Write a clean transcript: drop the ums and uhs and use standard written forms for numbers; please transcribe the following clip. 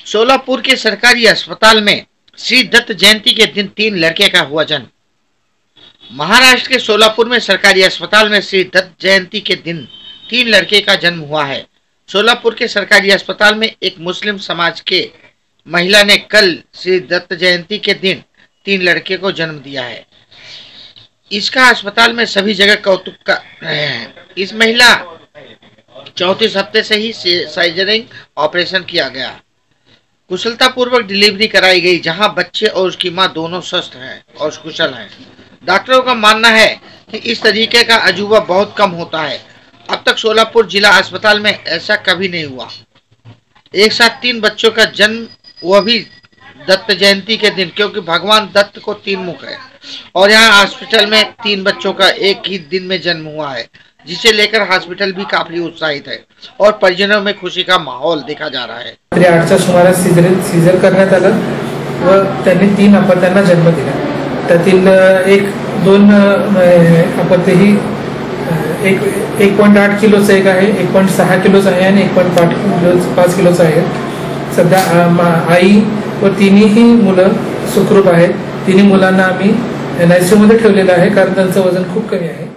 सोलापुर के सरकारी अस्पताल में श्री दत्त जयंती के दिन 3 लड़के का हुआ जन्म। महाराष्ट्र के सोलापुर में सरकारी अस्पताल में श्री दत्त जयंती के दिन 3 लड़के का जन्म हुआ है। सोलापुर के सरकारी अस्पताल में एक मुस्लिम समाज के महिला ने कल श्री दत्त जयंती के दिन 3 लड़के को जन्म दिया है। इसका अस्पताल में सभी जगह कौतुक का है। इस महिला 34 हफ्ते से ही सर्जरी ऑपरेशन किया गया, कुशलतापूर्वक डिलीवरी कराई गई, जहां बच्चे और उसकी मां दोनों स्वस्थ हैं और कुशल हैं। डॉक्टरों का मानना है कि इस तरीके का अजूबा बहुत कम होता है। अब तक सोलापुर जिला अस्पताल में ऐसा कभी नहीं हुआ। एक साथ 3 बच्चों का जन्म, वह भी दत्त जयंती के दिन, क्योंकि भगवान दत्त को 3 मुख है और यहाँ हॉस्पिटल में 3 बच्चों का एक ही दिन में जन्म हुआ है, जिसे लेकर हॉस्पिटल भी काफी उत्साहित है और परिजनों में खुशी का माहौल देखा जा रहा है। 8च्या सुमारास सीझर करण्यात आलं व त्यांनी 3 अपत्यांना जन्म दिला। त्यातील 1-2 अपत्य ही 1.8 किलोचं एक आहे, 1.6 किलोचं आहे आणि 1.5 किलोचं आहे। सध्या आई व तिन्ही मुलं सुखरूप आहेत। तिन्ही मुलांना आम्ही NICU मध्ये ठेवलेलं आहे, कारण त्यांचं वजन खूप कमी आहे।